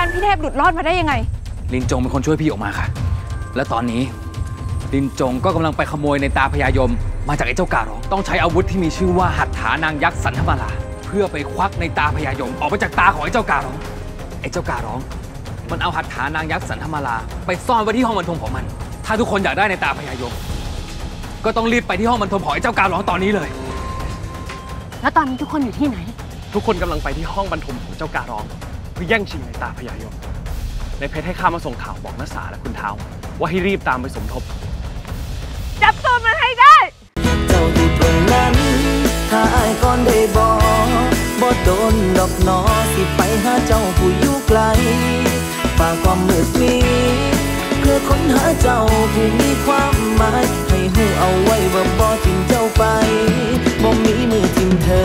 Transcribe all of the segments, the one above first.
พี่เทพหลุดรอดมาได้ยังไงลินจงเป็นคนช่วยพี่ออกมาค่ะและตอนนี้ลินจงก็กำลังไปขโมยในตาพญายมมาจากไอ้เจ้าการ้องต้องใช้อาวุธที่มีชื่อว่าหัตถานางยักษ์สันธมาลาเพื่อไปควักในตาพญายมออกไปจากตาของไอ้เจ้าการ้องไอ้เจ้าการ้องมันเอาหัตถานางยักษ์สันธมาลาไปซ่อนไว้ที่ห้องบรรทมของมันถ้าทุกคนอยากได้ในตาพญายมก็ต้องรีบไปที่ห้องบรรทมของไอ้เจ้าการ้องตอนนี้เลยแล้วตอนนี้ทุกคนอยู่ที่ไหนทุกคนกำลังไปที่ห้องบรรทมของเจ้าการ้องเพื่อแย่งชิงในตาพญายมในเพชรให้ข้ามาส่งข่าวบอกนัสสาและคุณเท้าว่าให้รีบตามไปสมทบจับตัวมันให้ได้เจ้าอยู่ตรงนั้นถ้าอ้ายก่อนได้บ่โดนดอกหนอสิไปหาเจ้าผู้อยู่ไกลฝ่าความมืดมิดเพื่อค้นหาเจ้าผู้มีความหมายให้หูเอาไว้ว่าบ่ทิ้งเจ้าไปบ่มีมือทิ้งเธอ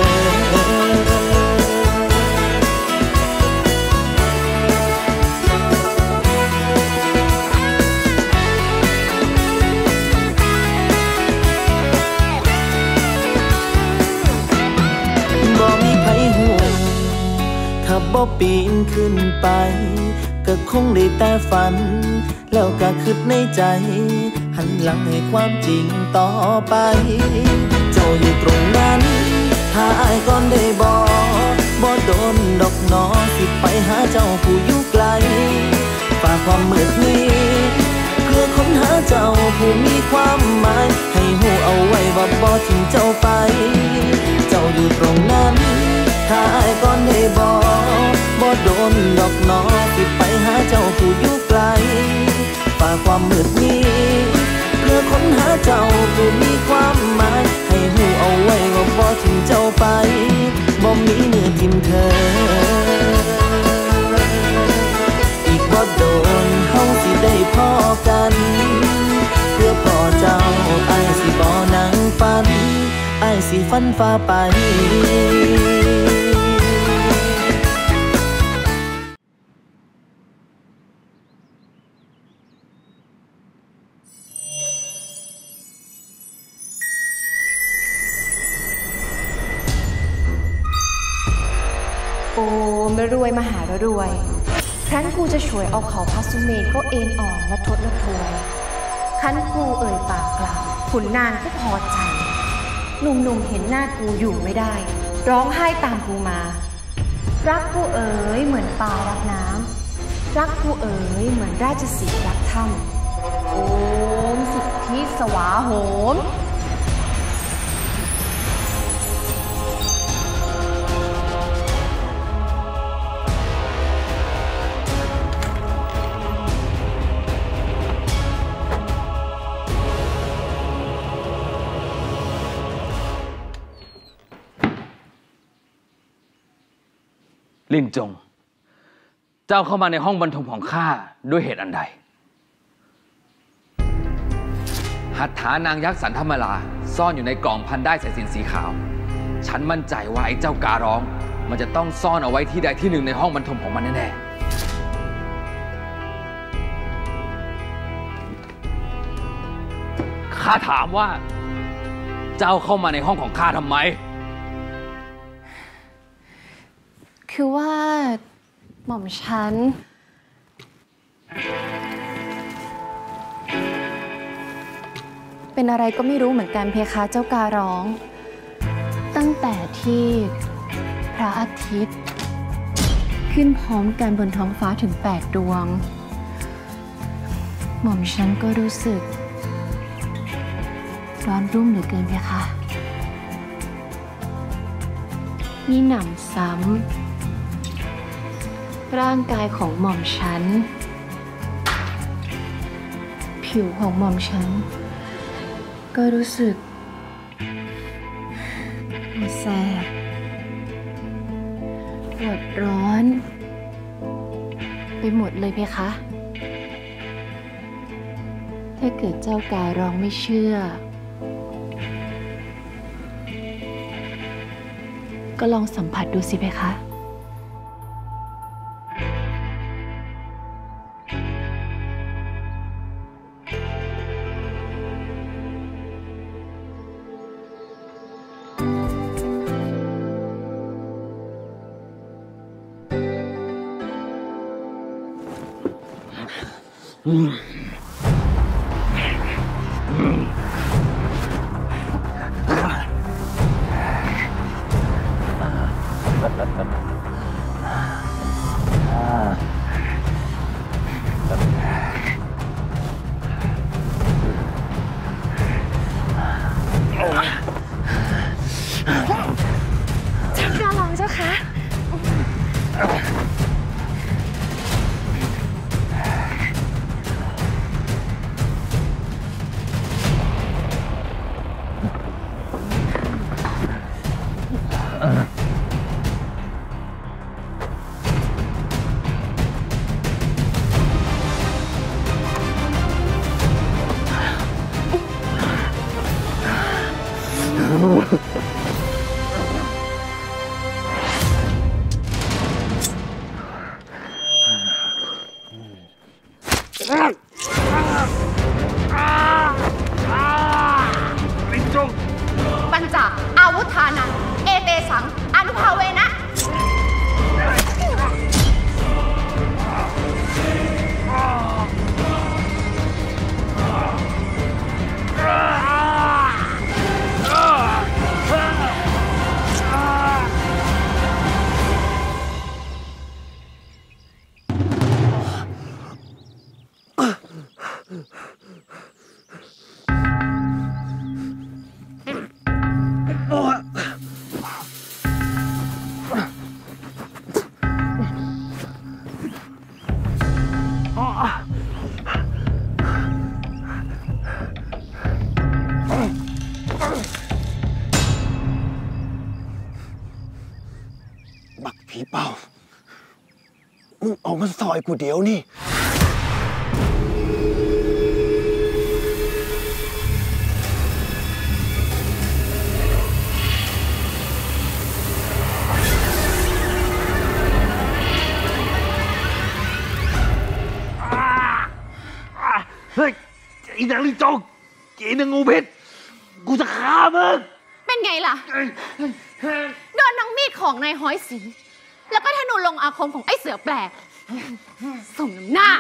ถ้าบ่ปีนขึ้นไปก็คงได้แต่ฝันแล้วก็คิดในใจหันหลังให้ความจริงต่อไปเจ้าอยู่ตรงนั้นถ้าอ้ายก่อนได้บ่โดนดอกหนอสิไปหาเจ้าผู้อยู่ไกลฝ่าความมืดมิดเพื่อค้นหาเจ้าผู้มีความหมายให้หูเอาไว้ว่าบ่ทิ้งเจ้าไปเจ้าอยู่ตรงนั้นถ้าอ้ายก่อนได้บ่โดนดอกหนอสิไปหาเจ้าผู้อยู่ไกลฝ่าความมืดมิดเพื่อค้นหาเจ้าผู้มีความหมายให้หูเอาไว้ว่าบ่ทิ้งเจ้าไปบ่มีมือทิ้งเธออีกบ่โดนเฮาสิได้พ้อกันเพื่อพอเจ้าอ้ายสิบ่นั่งฝันอ้ายสิฝันฟ้าไปโอมรวยมหารวยครั้นกูจะช่วยเอาเขาพระสุเมธก็เอ็นอ่อนและทดละทวยครั้นกูเอ่ยปากกล่าวขุนนางก็พอใจหนุ่มๆเห็นหน้ากูอยู่ไม่ได้ร้องไห้ตามกูมารักกูเอ๋ยเหมือนปลารักน้ำรักกูเอ๋ยเหมือนราชสีห์รักถ้ำโอมสิทธิสวาโหมลินจงเจ้าเข้ามาในห้องบรรทมของข้าด้วยเหตุอันใดหัตถานางยักษ์สันธมาลาซ่อนอยู่ในกล่องพันได้สายสิญจน์สีขาวฉันมั่นใจว่าไอ้เจ้าการ้องมันจะต้องซ่อนเอาไว้ที่ใดที่หนึ่งในห้องบรรทมของมันแน่ๆข้าถามว่าเจ้าเข้ามาในห้องของข้าทำไมคือว่าหม่อมฉันเป็นอะไรก็ไม่รู้เหมือนกันเพคะเจ้าการ้องตั้งแต่ที่พระอาทิตย์ขึ้นพร้อมกันบนท้องฟ้าถึง8 ดวงหม่อมฉันก็รู้สึกร้อนรุ่มเหลือเกินเพคะมีหนำซ้ำร่างกายของหม่อมฉันผิวของหม่อมฉันก็รู้สึกแสบปวดร้อนไปหมดเลยเพคะถ้าเกิดเจ้าการ้องไม่เชื่อก็ลองสัมผัสดูสิเพคะกาลองเจ้าคะปัญจอาวุธานังเอเตสังอนุภาเวนะบักผีเป่ามึงออกมาซอยกูเดี๋ยวนี่เฮ้ยอีนางลิงจงอีนางงูพิษกูจะฆ่ามึงเป็นไงล่ะโดนน้องมีดของนายห้อยสิงแล้วก็ธนูลงอาคมของไอ้เสือแปลกสมน้ำหน้า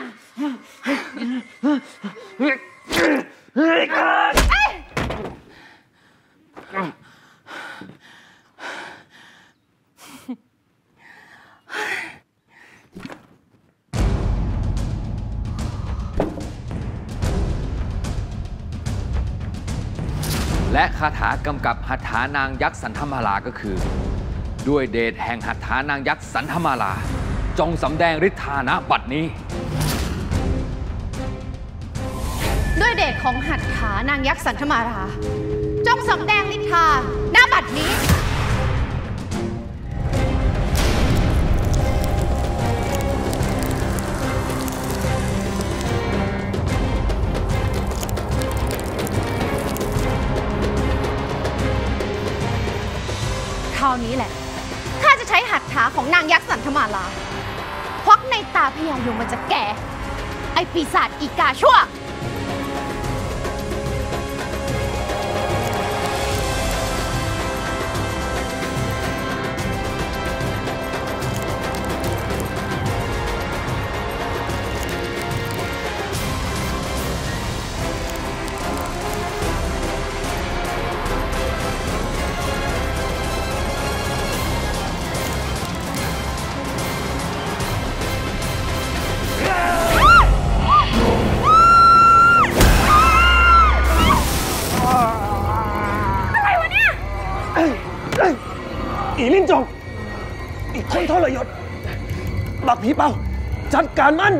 และคาถากำกับหัตถานางยักษ์สันธมาลาก็คือด้วยเดชแห่งหัตถานางยักษ์สันธมาลาจงสำแดงฤทธานะบัดนี้ด้วยเดชของหัตถานางยักษ์สันธมาราจงสำแดงฤทธาณบัดนี้คราวนี้แหละข้าจะใช้หัตถาของนางยักษ์สันธมาลาควักในตาพญายมมันจะแก่ไอปีศาจอีกาชั่วอีลิ้นจงอีกคนทรยศบักผีเป่าจัดการมัน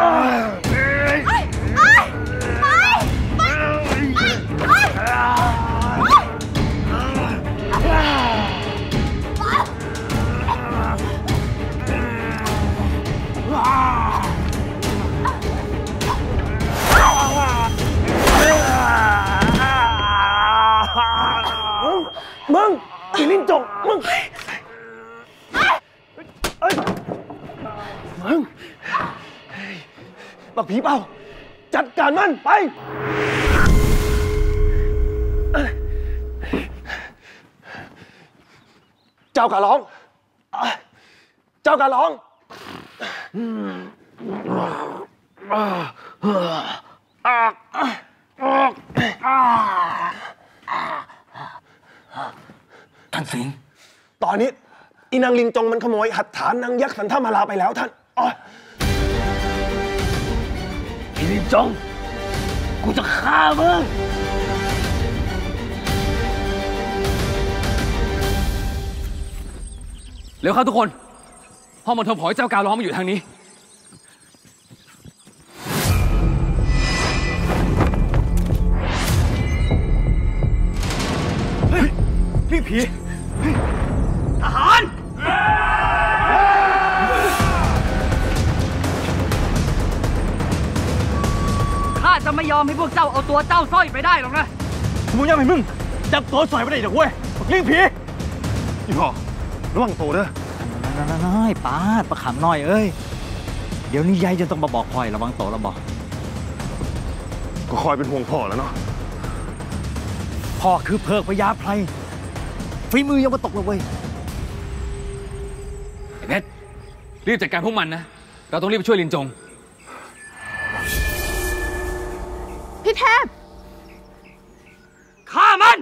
มึงอีลิ้นจงมึงมึงบักผีเป่าจัดการมันไปเจ้ากะร้องเจ้ากะร้องท่านสิงห์ตอนนี้อีนางลินจงมันขโมยหัตถานางยักษ์สันทมาลาไปแล้วท่านอีลินจงกูจะฆ่ามึงเร็วครับทุกคนห้องบรรทมของเจ้าการร้องมาอยู่ทางนี้เฮ้ยพี่ผีทหารข้าจะไม่ยอมให้พวกเจ้าเอาตัวเจ้าสร้อยไปได้หรอกนะมึงยังไม่มึงจับตัวสอยไปได้เดี๋ยวเว้ยลิงผีอีพ่อระวังตัวเด้อน้อยป้าประขำน้อยเอ้ยเดี๋ยวนี้ยายจะต้องมาบอกคอยระวังโตแล้วบอกก็คอยเป็นห่วงพ่อแล้วเนาะพ่อคือเพิกพญาไพรฝีมือยังมาตกเลยเว้ยไอ้เพชรรีบจัดการพวกมันนะเราต้องรีบไปช่วยลินจงพี่เทพฆ่ามัน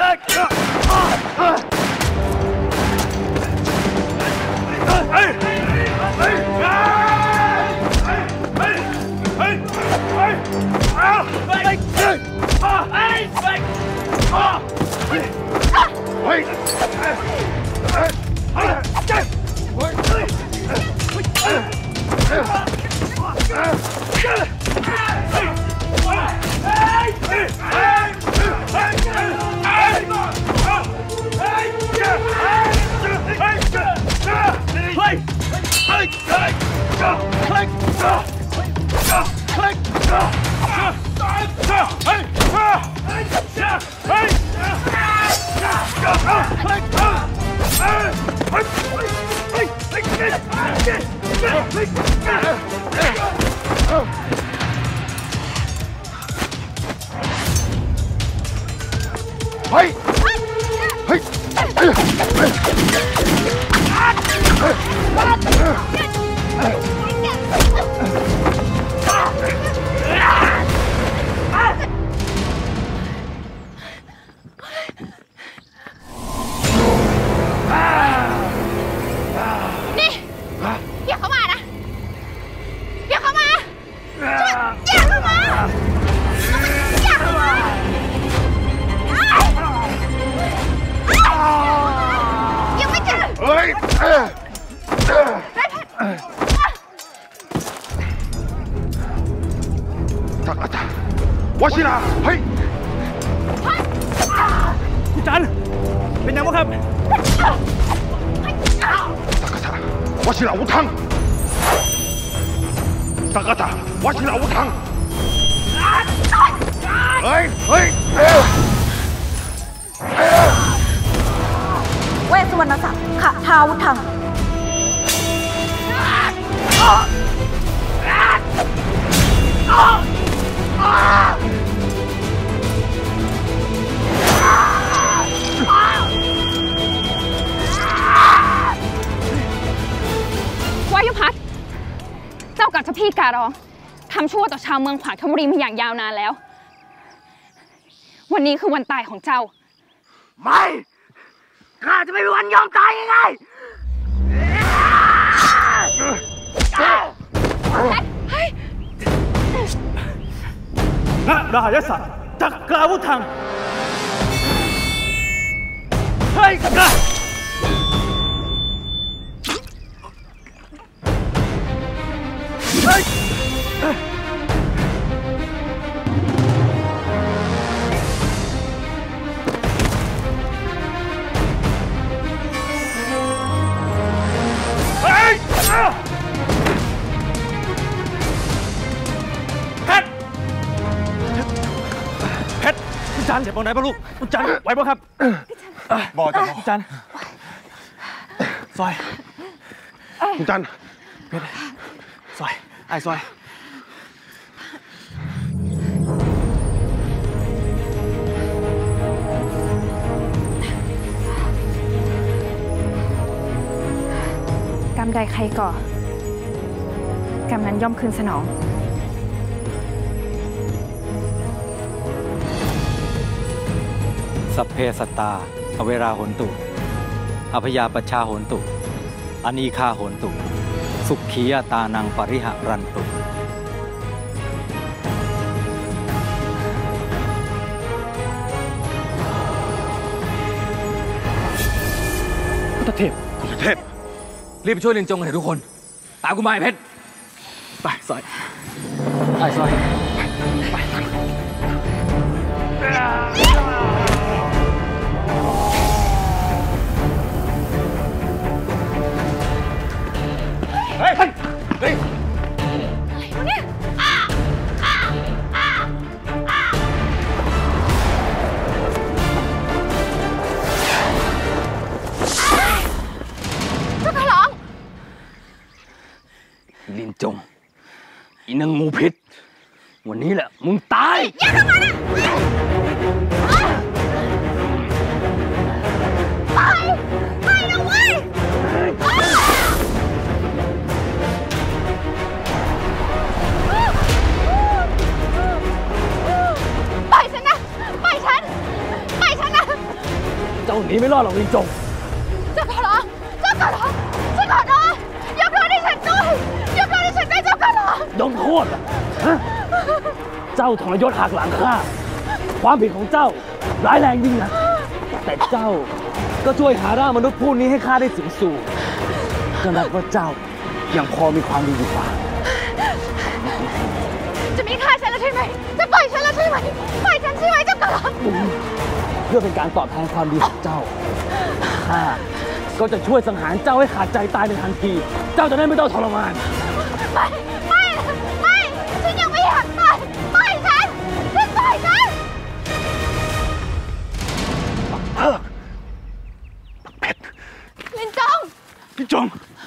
วชิราเฮ้ยคุณจันเป็นยังไงครับสักกะวชิราวุธังสักกะวชิราวุธังเฮ้ยเวสสุวรรณศักดิ์ขะทาวุธังวายุพัฒน์เจ้ากับเจ้าพี่การองทำชั่วต่อชาวเมืองขวางธนบุรีมาอย่างยาวนานแล้ววันนี้คือวันตายของเจ้าไม่ข้าจะไม่มีวันยอมตายง่ายๆนะดายศักดิ์จักราวุธังเฮ้ยจันเจ็บตรงไหนบ้างลูกคุณจันไหวบ้างครับบอกจ้ะคุณจันซอยคุณจันเพชรซอยไอ้ซอยกรรมใดใครก่อกรรมนั้นย่อมคืนสนองสัพเพสัตตาอเวราโหนตุอภยาปชาโหนตุอนีฆาโหนตุสุขียตานังปริหะรันตุพุทธเทพรีบไปช่วยลินจงกันเถอะทุกคนตามกูมาไอ้เพชรไปซอยไปซอยเฮ้ยเฮ้ยอะไรวะเนี่ยเจ้าค่ะร้องลินจงอีนางงูพิษวันนี้แหละมึงตายอย่าเข้ามานะไปนะเว้ยปล่อยฉันนะปล่อยฉันนะเจ้าหนีไม่รอดหรอกลินจงเจ้าขอร้องฉันขอโทษยกโทษให้ฉันด้วยเจ้าขอร้องยกโทษอ่ะเจ้าทรยศหักหลังข้าความผิดของเจ้าร้ายแรงยิ่งนะแต่เจ้าก็ช่วยหาร่างมนุษย์ผู้นี้ให้ข้าได้ถึงสู่ก็นับว่าเจ้ายังพอมีความดีอยู่บ้างจะไม่ฆ่าฉันแล้วใช่ไหมจะปล่อยฉันแล้วใช่ไหมปล่อยฉันใช่ไหมเจ้าขอร้องเพื่อเป็นการตอบแทนความดีของเจ้าข้าก็จะช่วยสังหารเจ้าให้ขาดใจตายในทันทีเจ้าจะได้ไม่ต้องทรมานไม่ฉันยังไม่อยากตายปล่อยฉันปล่อยฉันเพชรลินจงนายเพชร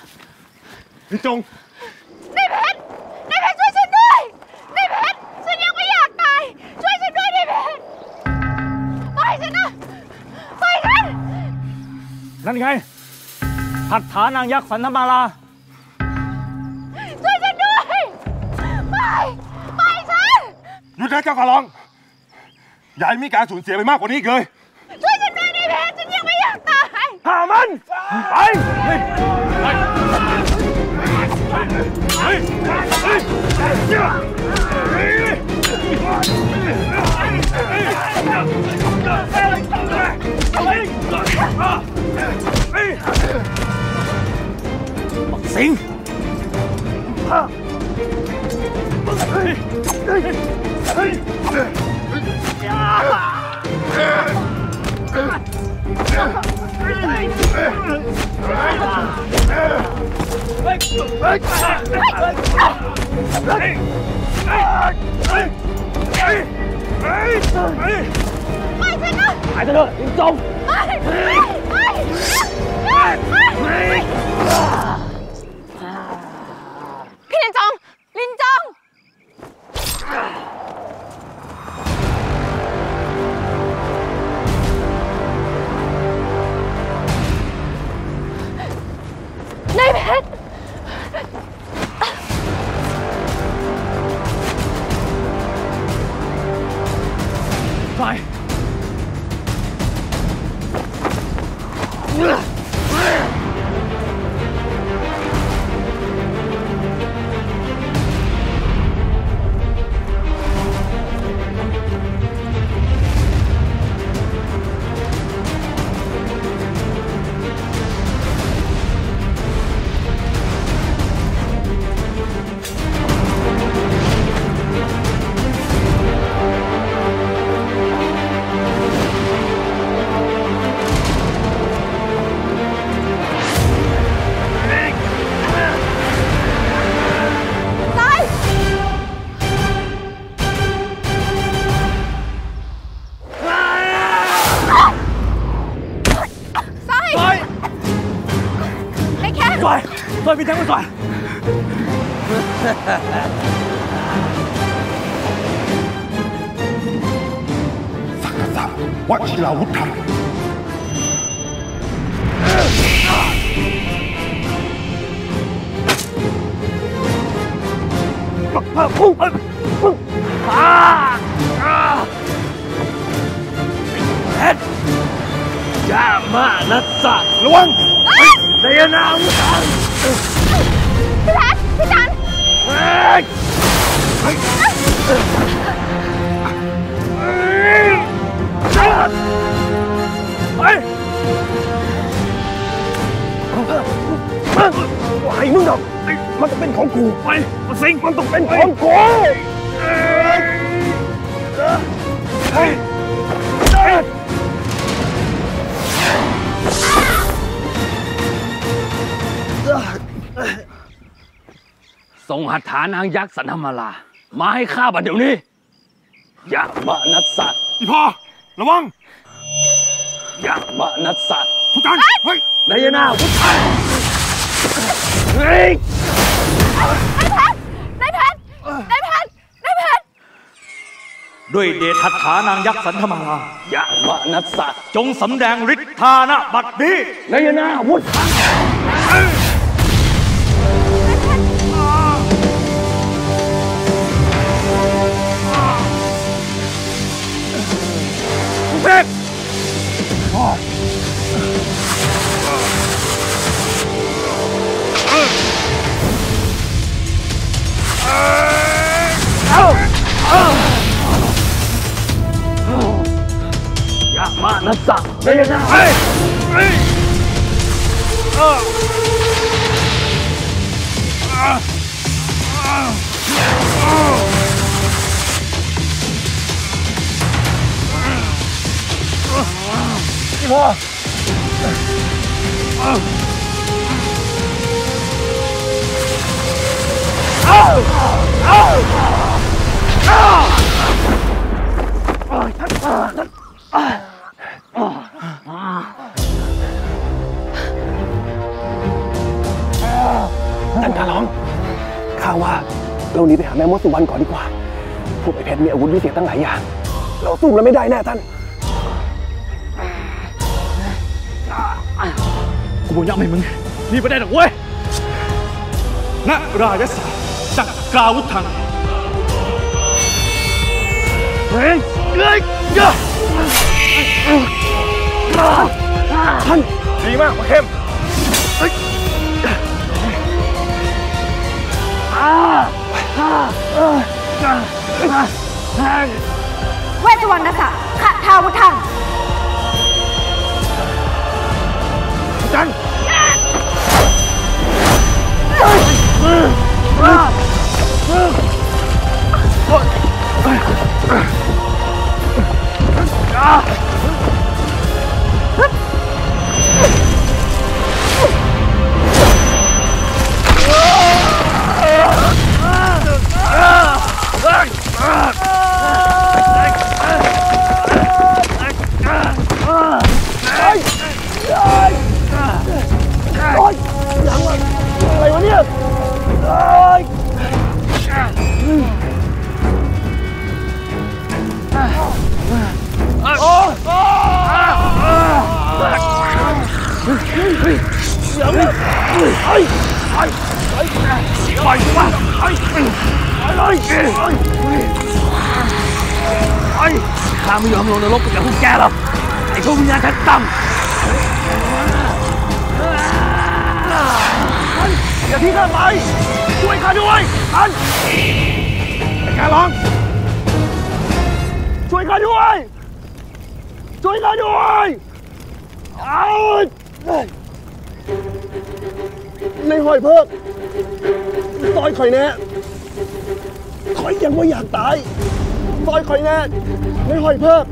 ช่วยฉันด้วยนายเพชรฉันยังไม่อยากตายช่วยฉันด้วยนายเพชรปล่อยฉันนะปล่อยฉันนั่นไงหัตถานางยักษ์สันธมาลาช่วยฉันด้วยปล่อยฉันหยุดนะเจ้าขอร้องอย่าให้มีการสูญเสียไปมากกว่านี้อีกเลยช่วยฉันด้วยนายเพชรฉันยังไม่อยากตายฆ่ามันไปสิงหายไปเลยลินจงพี่ลินจงนายเพชรไปซอยพี่แทงไปซอยสักกะสะวชิราวุธังเพชรมานัสสะระวังนายนาวุฒังพี่แพทพี่จันไอ้มึงดอกมันต้องเป็นของกูไปมาสิงมันต้องเป็นของกูส่งหัตถานางยักษ์สันธมาลามาให้ข้าบัดเดี๋ยวนี้ยะมะนัสสะอีพ่อระวังยะมะนัสสะผู้จันเฮ้ยนายนาวุฒังเฮ้ยนายแพทด้วยเดชหัตถานางยักษ์สันธมาลายะมะนัสสะจงสำแดงฤทธานะบัดนี้นายนาวุฒังเด็กยะมะนัสสะนายนาพ่อท่านกาล้อมข้าว่าเราหนีไปหาแม่มดสุวรรณก่อนดีกว่าพวกไอ้เพชรมีอาวุธวิเศษตั้งหลายอย่างเราสู้มันไม่ได้แน่ท่านกูบอกยังไม่มึงนี่ไม่ได้หรอกเว้ยณราชสาจักกาวุธังเฮ้ยท่านดีมากมาเข้มเวสสุวรรณศักดิ์ขะทาวุธังจันอะไรวะเนี่ยข้าไม่ยอมลงนรกกับพวกแกหรอกไอ้พวกวิญญาณชั้นต่ำอย่าทิ้งข้าไปช่วยข้าด้วยท่านไอ้แกลองช่วยข้าด้วยช่วยข้าด้วยเอาในหอยเพิกซอยข่อยแน่ข่อยยังไม่อยากตายซอยข่อยแน่ในหอยเพิก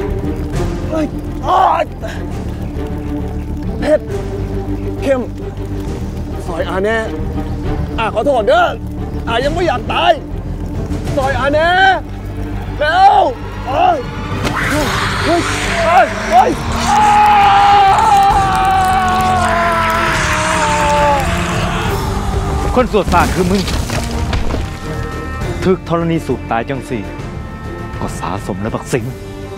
เพชรเข้มซอยอาแน่ขอโทษเด้อยังไม่อยากตายซอยอาแน่แล้วคนสวดสารคือมึงถึกธรณีสูบตายจังสี่ก็สาสมแล้วบักสิง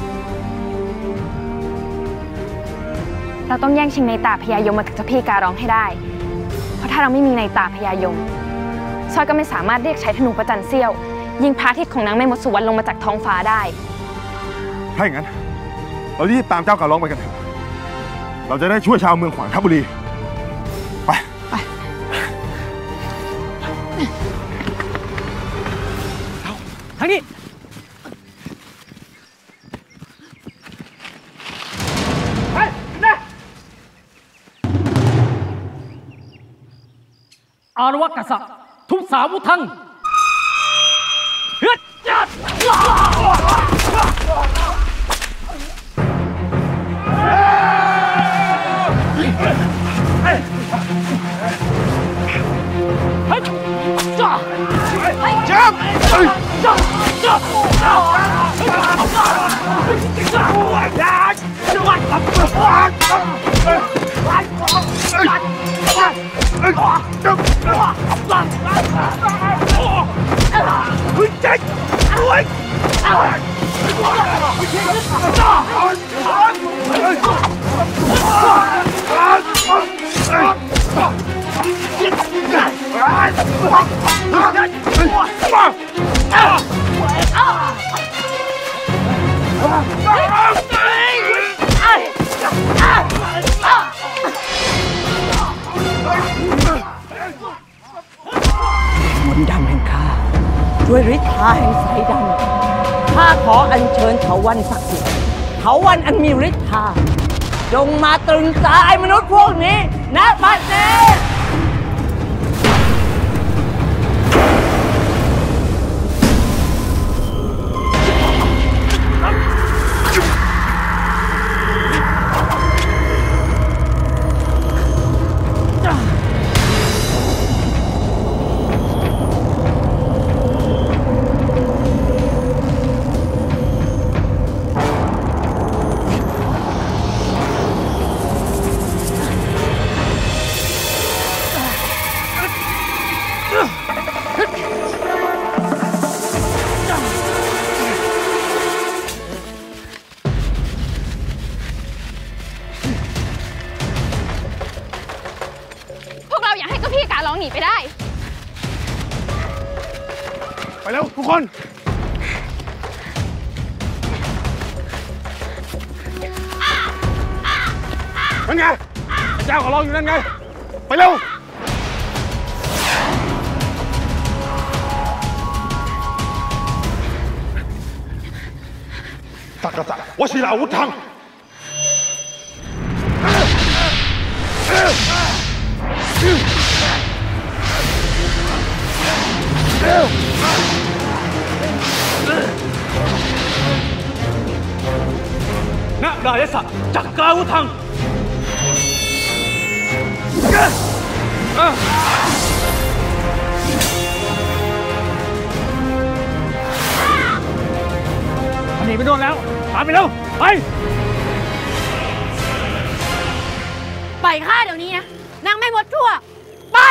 เราต้องแย่งชิงในตาพญายมมาจากเจ้าพี่การ้องให้ได้เพราะถ้าเราไม่มีในตาพญายมซอยก็ไม่สามารถเรียกใช้ธนูประจันเสี้ยวยิงพระอาทิตย์ของนางแม่มดสุวรรณลงมาจากท้องฟ้าได้ถ้าอย่างนั้นเรารีบตามเจ้าการร้องไปกันเถอะเราจะได้ช่วยชาวเมืองขวางทัพบุรีไปทางนี้อารวะกษัตริย์ทุบสาวุธังเฮ็ดจัดมนต์ดำแห่งข้าด้วยฤทธาแห่งสายดำข้าขออัญเชิญเถาวัลย์ศักดิ์สิทธิ์เถาวัลย์อันมีฤทธาจงมาตรึงตาไอ้มนุษย์พวกนี้ณบัดนี้หนีไปได้ไปเร็วทุกคนนั่นไงเจ้าของเราอยู่นั่นไงไปเร็วตักกะตะวชิราวุธังณดายสะจักกาวุธังมันหนีไปโดนแล้วตามไปเร็วไปปล่อยข้าเดี๋ยวนี้นะนางไม่มดชั่วไป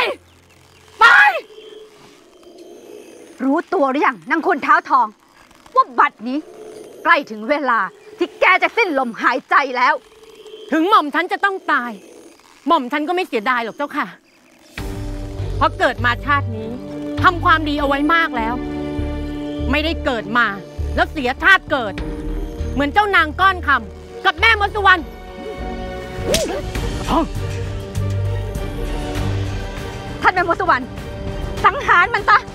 รู้ตัวหรือยังนางคนเท้าทองว่าบัดนี้ใกล้ถึงเวลาที่แกจะสิ้นลมหายใจแล้วถึงหม่อมฉันจะต้องตายหม่อมฉันก็ไม่เสียดายหรอกเจ้าค่ะเพราะเกิดมาชาตินี้ทำความดีเอาไว้มากแล้วไม่ได้เกิดมาแล้วเสียชาติเกิดเหมือนเจ้านางก้อนคำกับแม่มดสุวรรณท่านแม่มดสุวรรณสังหารมันซะ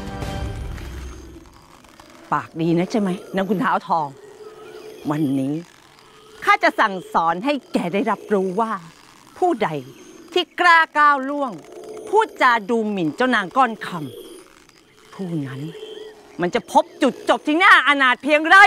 ปากดีนะใช่ไหมนางคุณเท้าทองวันนี้ข้าจะสั่งสอนให้แกได้รับรู้ว่าผู้ใดที่กล้าก้าวล่วงพูดจาดูหมิ่นเจ้านางก้อนคำผู้นั้นมันจะพบจุดจบที่น่าอนาถเพียงไร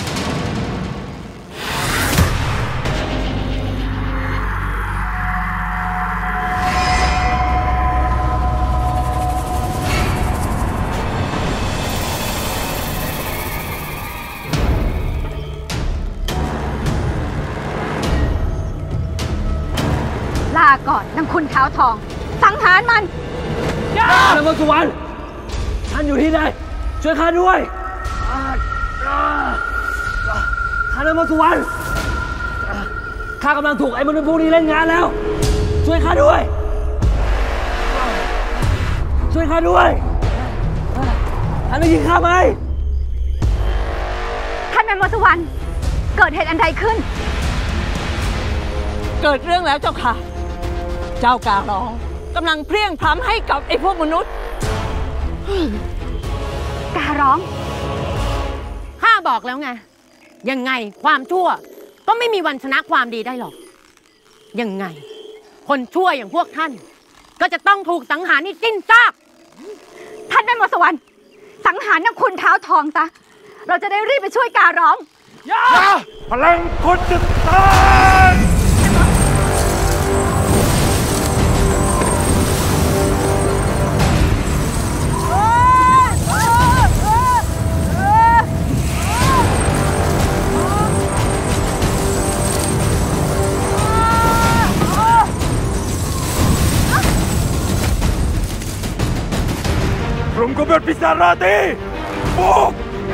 ลาก่อนนางคุณเท้าทองสังหารมันนางมดสุวรรณท่านอยู่ที่ไหนช่วยข้าด้วยข้านางมดสุวรรณข้ากำลังถูกไอ้มนุษย์พวกนี้เล่นงานแล้วช่วยข้าด้วยช่วยข้าด้วยท่านได้ยินข้าไหมท่านแม่มดสุวรรณเกิดเหตุอันใดขึ้นเกิดเรื่องแล้วเจ้าค่ะ เจ้าการ้องกำลังเพลี้ยงพล้ำให้กับไอ้พวกมนุษย์การ้องข้าบอกแล้วไง ยังไงความชั่วก็ไม่มีวันชนะความดีได้หรอก ยังไง คนชั่วอย่างพวกท่าน ก็จะต้องถูกสังหารให้สิ้นซากท่านแม่มดสวรรค์สังหารนางคุณเท้าทองซะเราจะได้รีบไปช่วยการ้องอย่าพลังคนดึกตาย กลุ่มกบฏปีศาจราตรีบุก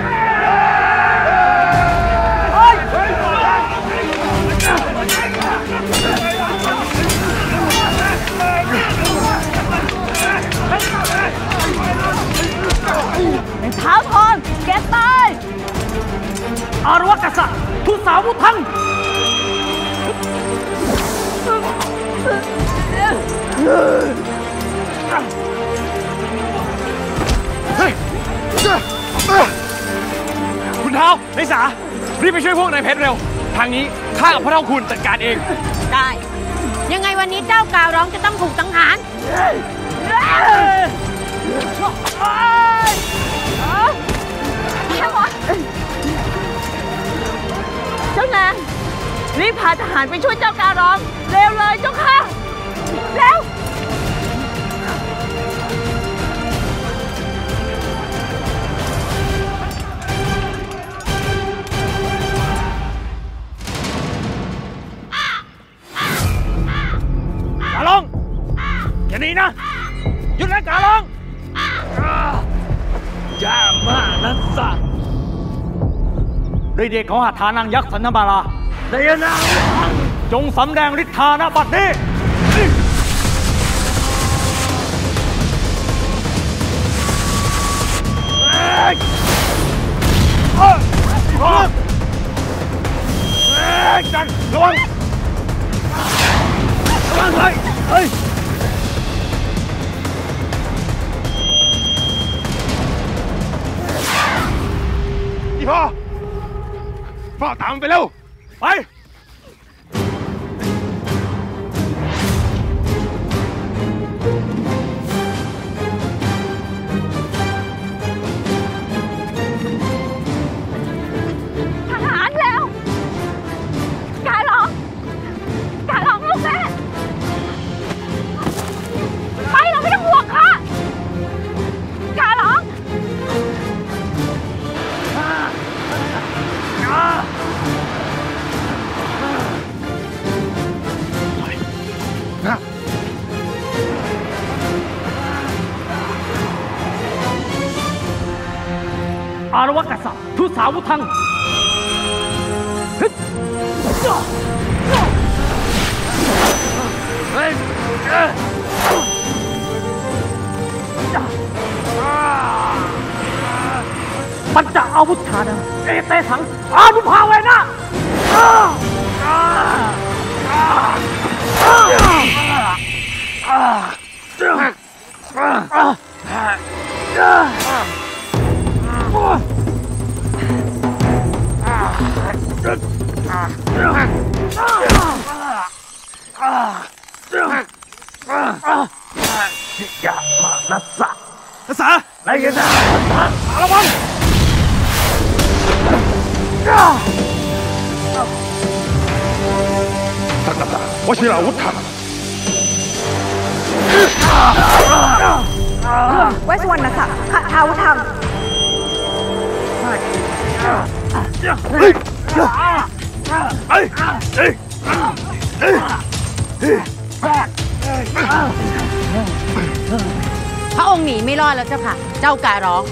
เท้าทองแกตายอารวะกษัตริย์ทุสาวุธังคุณเท้าไอ้สารีบไปช่วยพวกนายเพชรเร็วทางนี้ข้ากับพระเท่าคุณจัดการเองได้ยังไงวันนี้เจ้าการ้องจะต้องถูกสังหารเจ้านางรีบพาทหารไปช่วยเจ้าการ้องเร็วเลยเจ้าค่ะเร็วกาลองอย่าหนีนะหยุดนะกาลองอย่ามานะสัตว์ด้วยเดชของหัตถานางยักษ์สันธมาราเดยนาจงสำแดงฤทธาณบัดนี้จันระวังเลยเฮ้ยอีพ่อตามไปเร็วไปทหารแล้วการ้องลูกแม่ไปเราไม่ต้องห่วงค่ะการ้องอารวะกษัตริย์ทุสาวุธังปัญจอาวุธฐานะเอเตสังอานุภาเวนะอย่ามานัสสะอะไรกันนะระวังวชิราวุธถังไว้สวรรณศักดิ์ขัดเท้าทำพระองค์หนีไม่รอดแล้วเจ้าค่ะ เจ้าการ้อง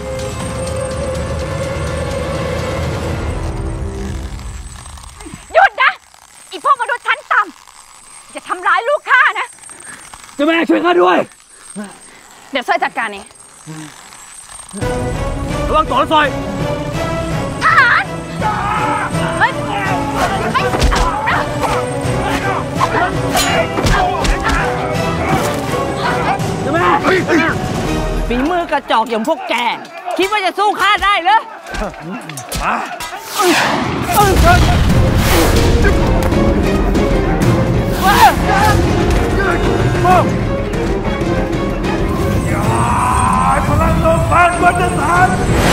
หยุดนะอีพวกมนุษย์ชั้นต่ำอย่าทำร้ายลูกข้านะเจ้าแม่ช่วยข้าด้วยเดี๋ยวซอยจัดการเองระวังต่อซอยทหารเฮ้ยกระจอกอย่างพวกแกคิดว่าจะสู้ข้าได้เหรอพลังลมพัดวัฏฐาน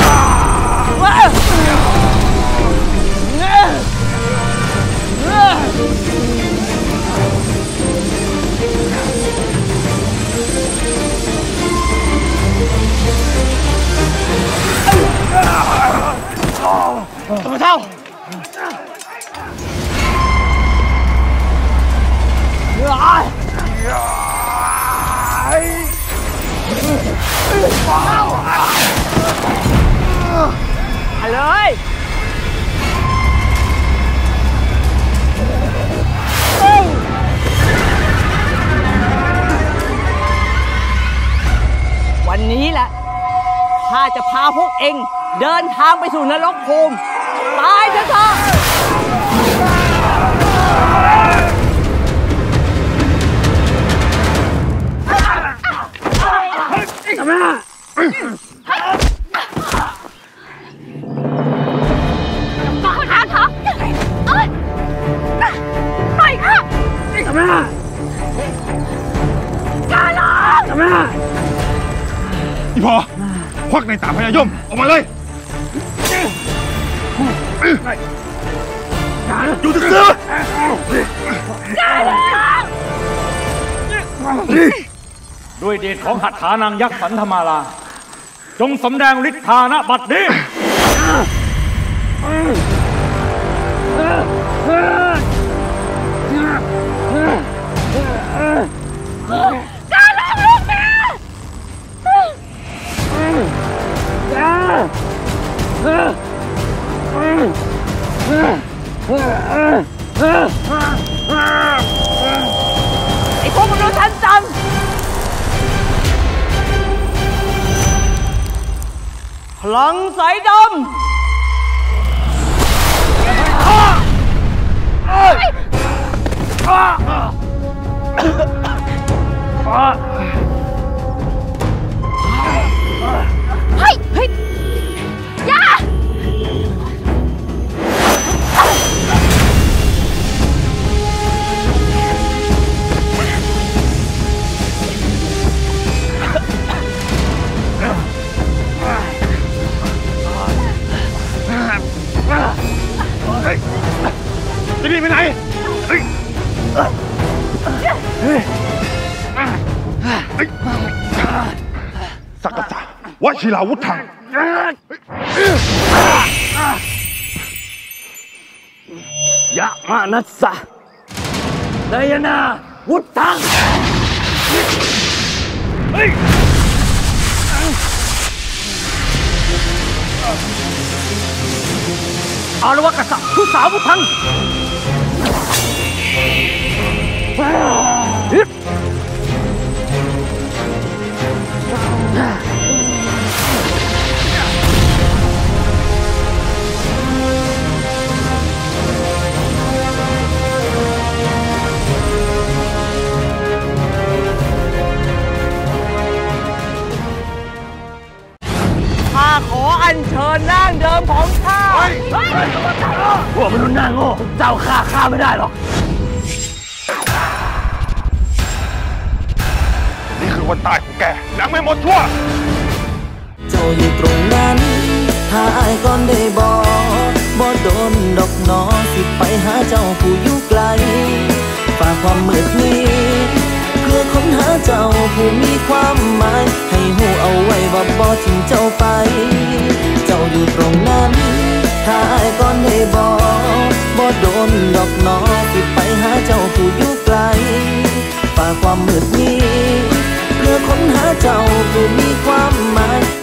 ตัวเท่าเลยวันนี้แหละข้าจะพาพวกเองเดินทางไปสู่นรกภูมิตายเถอะทำไมล่ะคุณท้าวทองปล่อยค่ะทำไมล่ะกาลองทำไมล่ะอีพอควักในตาพญายมออกมาเลยอยู่จะซื้อด้วยเดชของหัตถานางยักษ์สันธมาลาจงสำแดงฤทธาณบัดนี้กาลองลูกแม่ไอ้พวกมนุษย์ทันจำพลังสายดำเฮ้ยเฮ้ยอย่าจะหนีไปไหนสักกะจาวชิราวุธังยะมานัสสะนายนาวุธังอารวะกษัตริย์ทุสาวุธังข้าขออัญเชิญร่างเดิมของข้าพวกมนุษย์หน้าโง่เจ้าฆ่าไม่ได้หรอกนี่คือวันตายของแกยังไม่หมดชั่วเจ้าอยู่ตรงนั้นถ้าอายก่อนได้บ่โดนดอกหนอสิไปหาเจ้าผู้อยู่ไกลฝากความมืดนี้เพื่อค้นหาเจ้าผู้มีความหมายให้หูเอาไว้ว่าบ่ทิ้งเจ้าไปเจ้าอยู่ตรงนั้นถ้าอายก่อนได้บ่โดนดอกหนอสิไปหาเจ้าผู้อยู่ไกลฝากความมืดนี้เพื่อค้นหาเจ้าผู้มีความหมาย